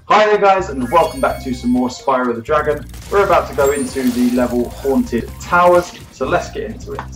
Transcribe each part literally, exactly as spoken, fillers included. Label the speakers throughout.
Speaker 1: Hi there guys, and welcome back to some more Spyro the Dragon. We're about to go into the level Haunted Towers, so let's get into it.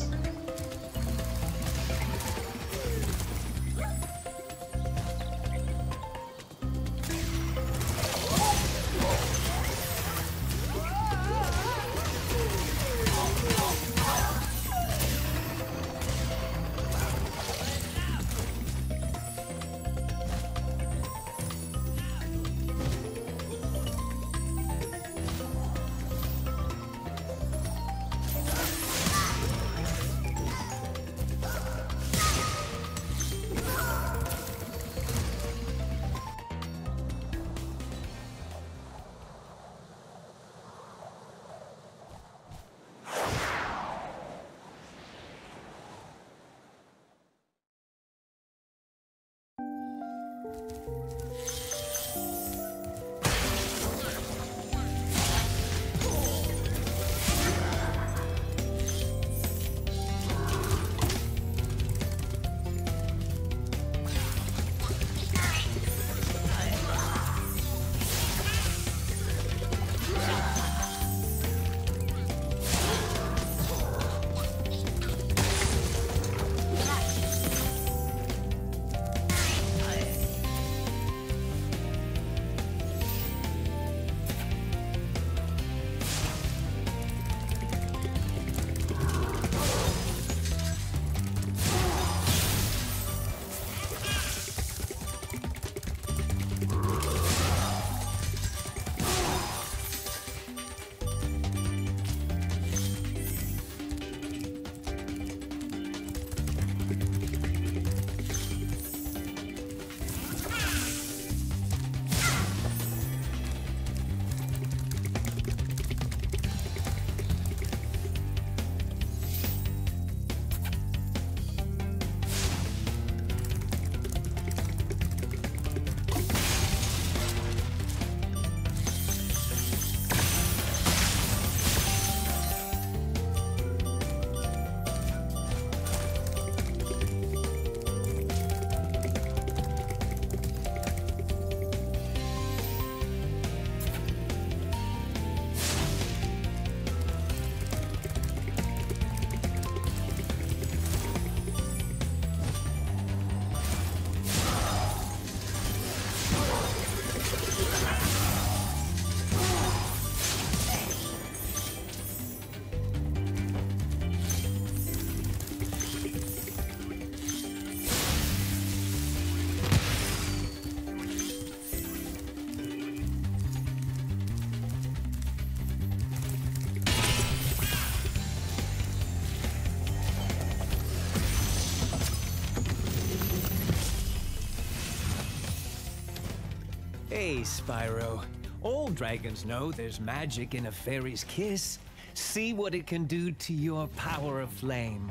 Speaker 2: Hey, Spyro. All dragons know there's magic in a fairy's kiss. See what it can do to your power of flame.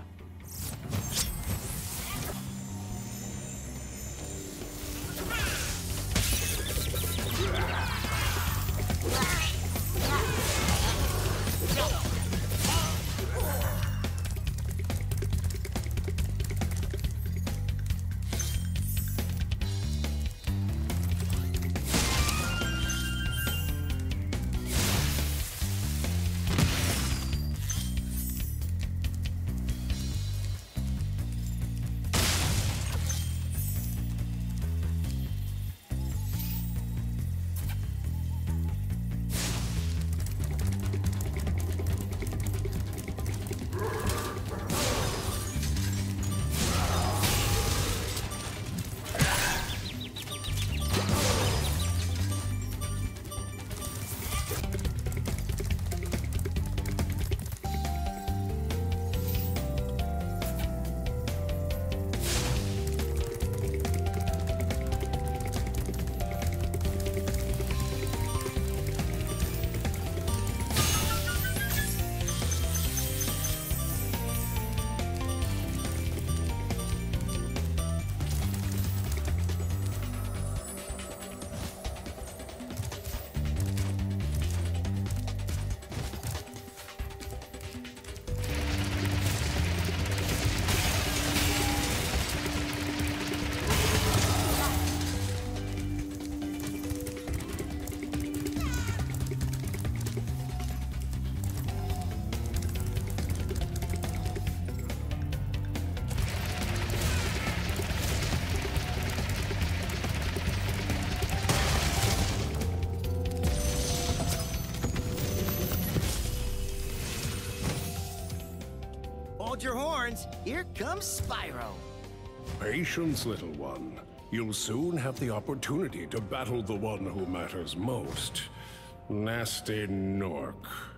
Speaker 3: hold your horns. Here comes Spyro.
Speaker 4: Patience, little one. You'll soon have the opportunity to battle the one who matters most. Nasty Nork.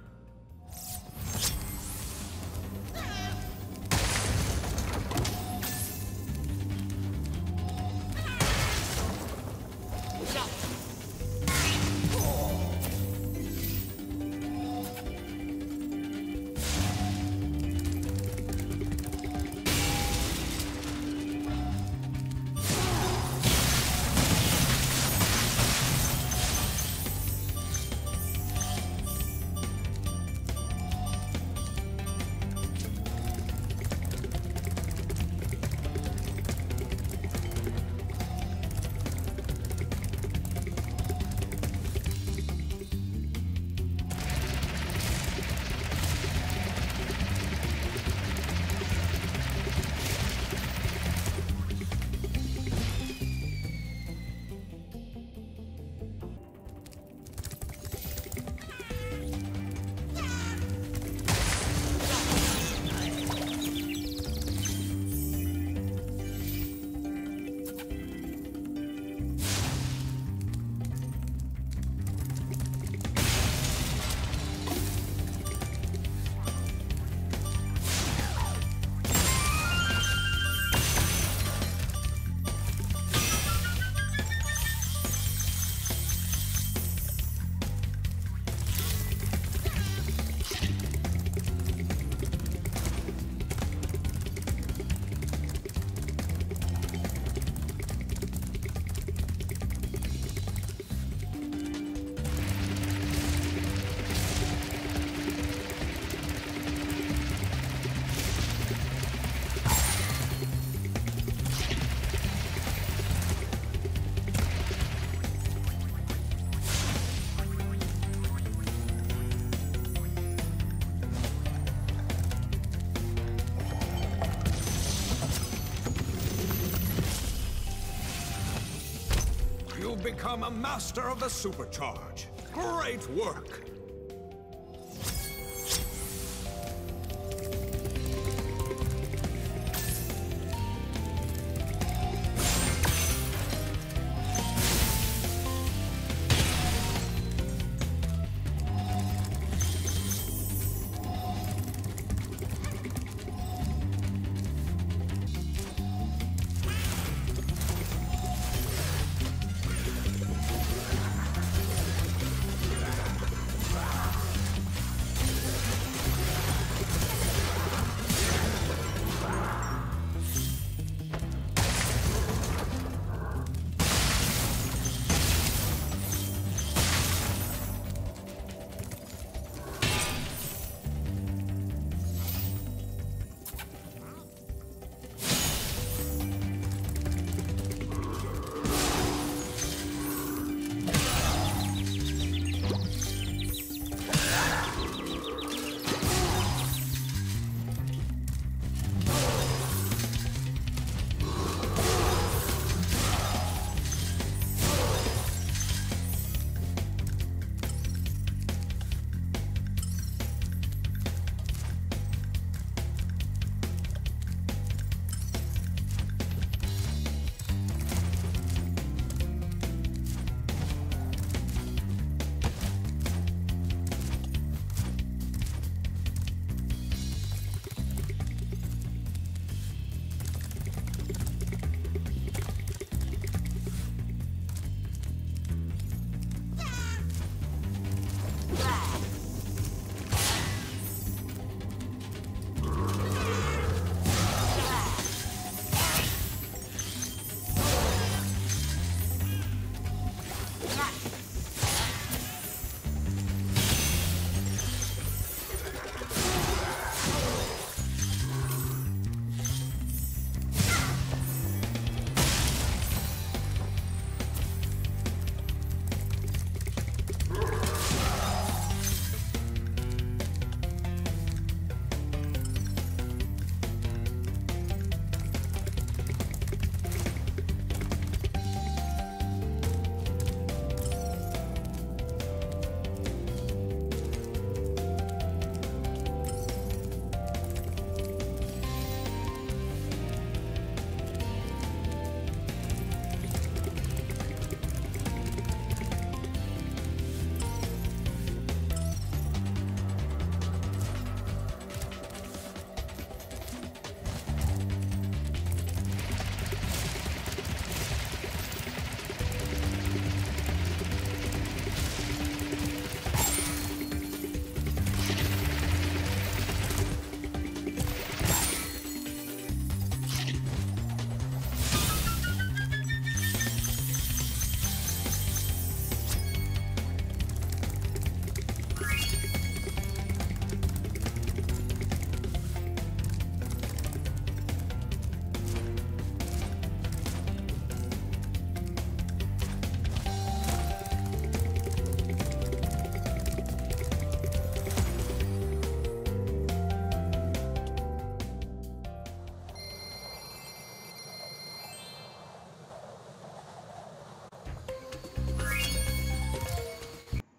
Speaker 5: You've become a master of the supercharge. Great work!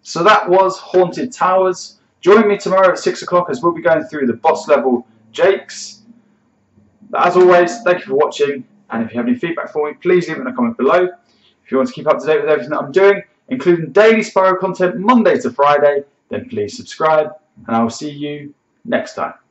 Speaker 1: So that was Haunted Towers. Join me tomorrow at six o'clock as we'll be going through the boss level Jakes. But as always, thank you for watching, and if you have any feedback for me, please leave it in a comment below. If you want to keep up to date with everything that I'm doing, including daily Spyro content Monday to Friday, then please subscribe, and I will see you next time.